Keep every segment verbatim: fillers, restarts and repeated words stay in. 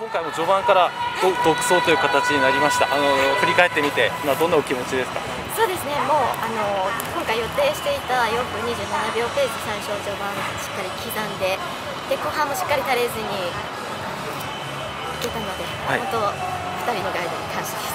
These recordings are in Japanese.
今回も序盤からど独走という形になりました。あの振り返ってみて、今どんなお気持ちですか？ そうですね、もうあの今回予定していたよんぷんにじゅうななびょうペース、最初序盤しっかり刻んで、で後半もしっかり足れずにいけたので、はい、本当ふたりのガイドに感謝です。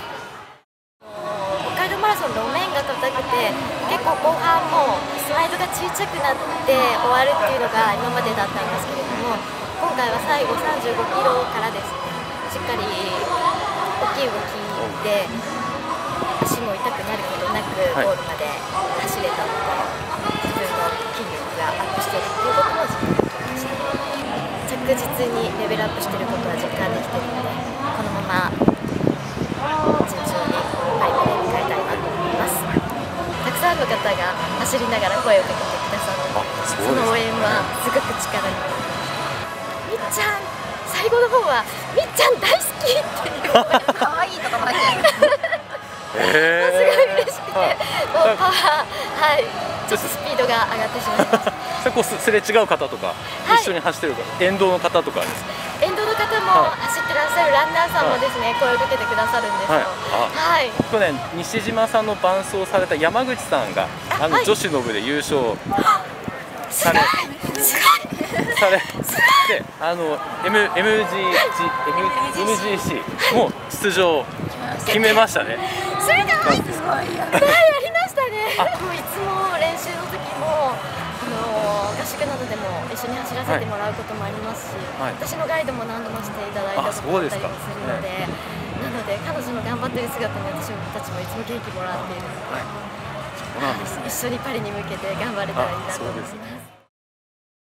北海道マラソン路面が硬くて、結構後半もスライドが小さくなって終わるっていうのが今までだったんですけれども、今回は最後さんじゅうごキロからですね、しっかり大きい動きで足も痛くなることなくゴールまで走れたので、自分の筋力がアップしているということも実感できました。着実にレベルアップしていることは実感できているので、このまま順調にパリまで向かいたいなと思います。たくさんの方が走りながら声をかけてくださって、その応援はすごく力になります。みっちゃん、最後の方はみっちゃん大好きっていう可愛いとかも入ってる。すごい嬉しくて、もうパワー、はい、ちょっとスピードが上がってしまいました。 それこうすれ違う方とか、はい、一緒に走ってる方、沿道の方とかですか？ 沿道の方も、はい、走ってらっしゃるランナーさんもですね、はい、声をかけてくださるんですよ。はい。 去年西島さんの伴走された山口さんがあの女子の部で優勝され、されで、あの M M G M G C も出場決めましたね。 それがすごいやりましたね。もういつも練習の時もあの合宿などでも一緒に走らせてもらうこともありますし、はい、私のガイドも何度もしていただいたことだったりもするので、なので彼女の頑張ってる姿に私たちもいつも元気もらっているので、はい、一緒にパリに向けて頑張れたらいいなと思います。